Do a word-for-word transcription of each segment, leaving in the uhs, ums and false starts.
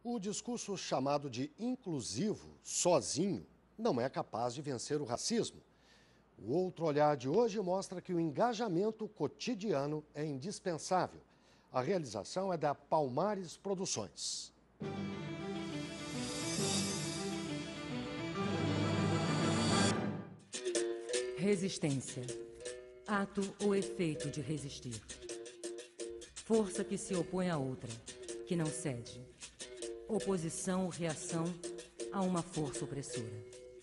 O discurso chamado de inclusivo, sozinho, não é capaz de vencer o racismo. O Outro Olhar de hoje mostra que o engajamento cotidiano é indispensável. A realização é da Palmares Produções. Resistência. Ato ou efeito de resistir. Força que se opõe a outra, que não cede. Oposição ou reação a uma força opressora.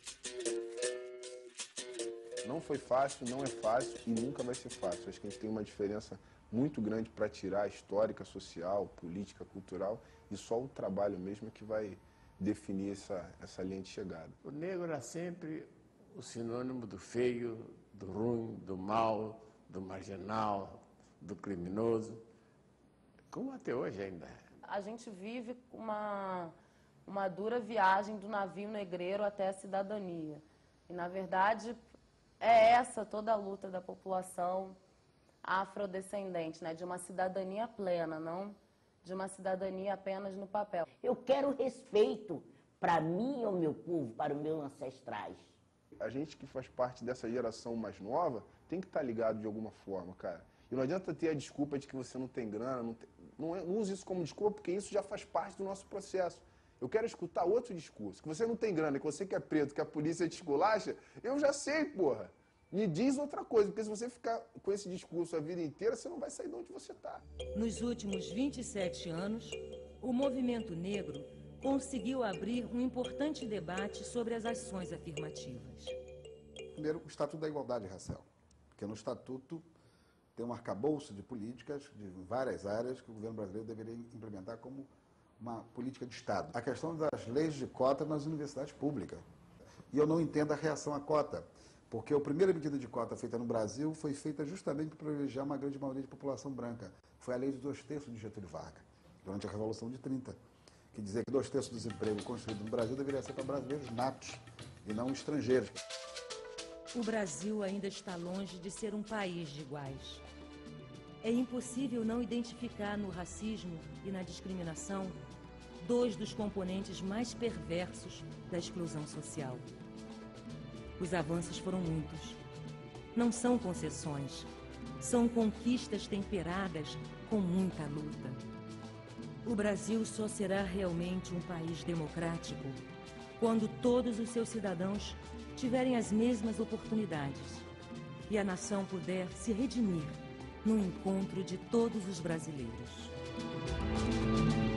Não foi fácil, não é fácil e nunca vai ser fácil. Acho que a gente tem uma diferença muito grande para tirar, histórica, social, política, cultural, e só o trabalho mesmo é que vai definir essa, essa linha de chegada. O negro era sempre o sinônimo do feio, do ruim, do mal, do marginal, do criminoso, como até hoje ainda é. A gente vive uma, uma dura viagem do navio negreiro até a cidadania. E, na verdade, é essa toda a luta da população afrodescendente, né? De uma cidadania plena, não de uma cidadania apenas no papel. Eu quero respeito para mim e o meu povo, para os meus ancestrais. A gente que faz parte dessa geração mais nova tem que estar ligado de alguma forma, cara. E não adianta ter a desculpa de que você não tem grana, não, tem, não, é, não use isso como desculpa, porque isso já faz parte do nosso processo. Eu quero escutar outro discurso, que você não tem grana, que você que é preto, que a polícia te esculacha, eu já sei, porra. Me diz outra coisa, porque se você ficar com esse discurso a vida inteira, você não vai sair de onde você está. Nos últimos vinte e sete anos, o movimento negro conseguiu abrir um importante debate sobre as ações afirmativas. Primeiro, o Estatuto da Igualdade Racial, porque no Estatuto tem um arcabouço de políticas de várias áreas que o governo brasileiro deveria implementar como uma política de Estado. A questão das leis de cota nas universidades públicas. E eu não entendo a reação à cota, porque a primeira medida de cota feita no Brasil foi feita justamente para privilegiar uma grande maioria de população branca. Foi a lei dos dois terços de Getúlio Vargas, durante a Revolução de trinta, que dizia que dois terços dos empregos construídos no Brasil deveria ser para brasileiros natos e não estrangeiros. O Brasil ainda está longe de ser um país de iguais. É impossível não identificar no racismo e na discriminação dois dos componentes mais perversos da exclusão social. Os avanços foram muitos. Não são concessões, são conquistas temperadas com muita luta. O Brasil só será realmente um país democrático quando todos os seus cidadãos tiverem as mesmas oportunidades e a nação puder se redimir no encontro de todos os brasileiros.